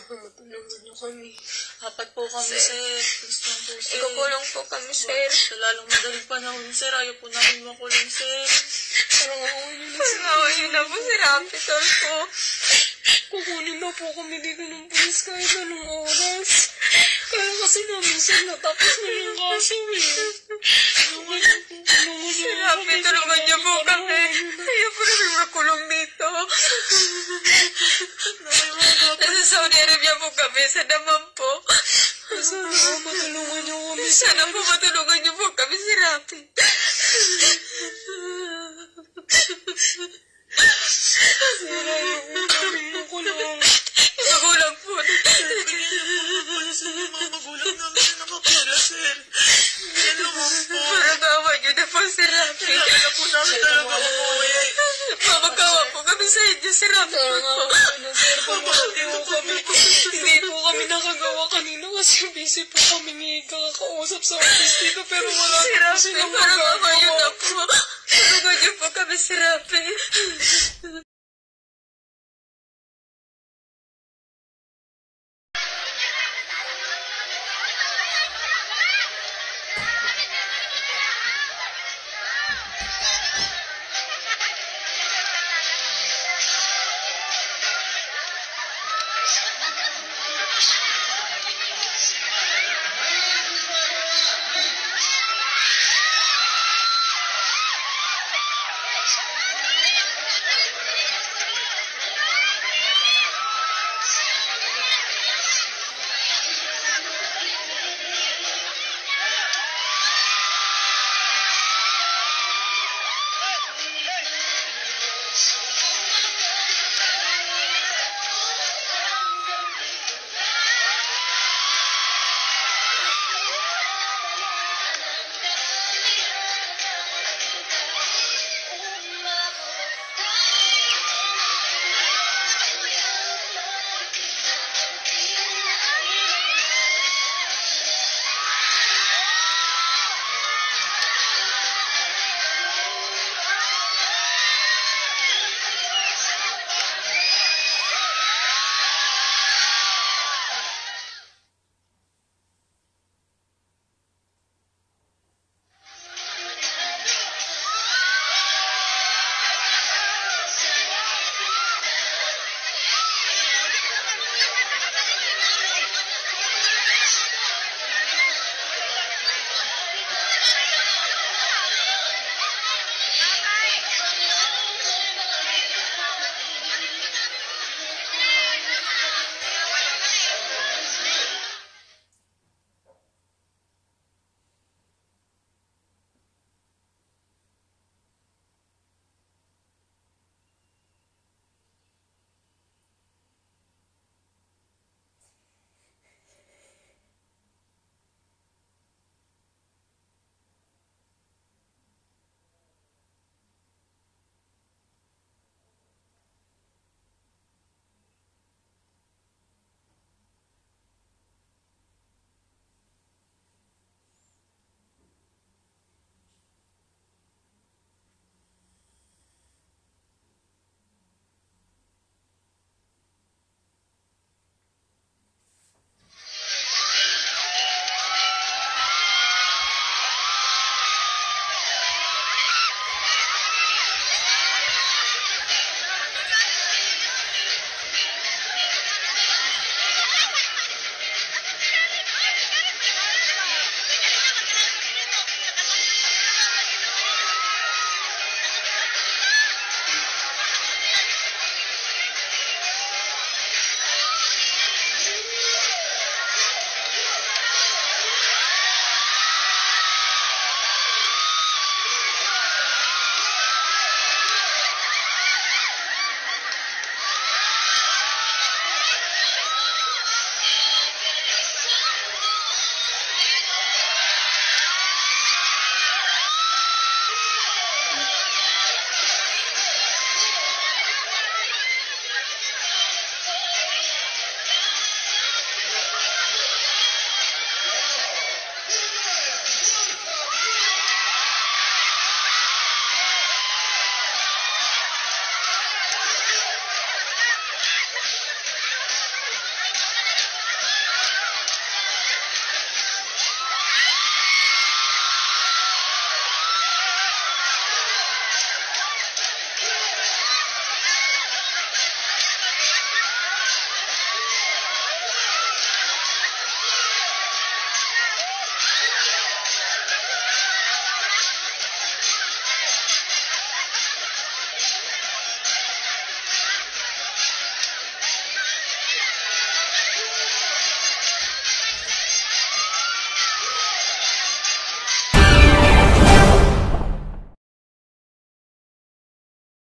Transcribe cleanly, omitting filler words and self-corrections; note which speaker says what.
Speaker 1: Matulungan niyo kami. Apat po kami, sir. Please lang po, sir.
Speaker 2: Ikukulong po kami, sir.
Speaker 1: Sa lalong madaling panahon, sir. Ayaw po namin makulong, sir. Parang awin niyo na, sir.
Speaker 2: Parang awin niyo na po, Sir Rafi, Tulfo.
Speaker 1: Kukunin na po kami dito ng pulis kahit anong oras. Kaya kasi namin, sir, natapos na yung kaso, eh.
Speaker 2: Sir Rafi, tulungan niyo po kami. Ayaw po namin makulong dito. Nasa Saudi Arabia po kami, sa Daman po.
Speaker 1: Sana po matulungan niyo kami.
Speaker 2: Sana po matulungan niyo po kami, Sir Rafi.
Speaker 1: Sir, ayaw po kami makulong.
Speaker 2: Magulang po.
Speaker 1: Bigyan niyo po ng pulis na yung mga magulang namin na nakapula, sir. Yan naman po.
Speaker 2: Parang awa niyo na po, Sir Rafi.
Speaker 1: Kailangan na po namin talaga umuwi.
Speaker 2: Mamagawa po kami sa inyo, Sir Rafi.
Speaker 1: Sir, pamahali po kami. Hindi po kami nakagawa kanina kasi busy po kami ni kakakausap sa office dito pero wala
Speaker 2: Sir
Speaker 1: po
Speaker 2: Rafi,
Speaker 1: silang
Speaker 2: parang awa niyo na
Speaker 1: magagawa.
Speaker 2: po. Tulungan niyo po kami, Sir Rafi.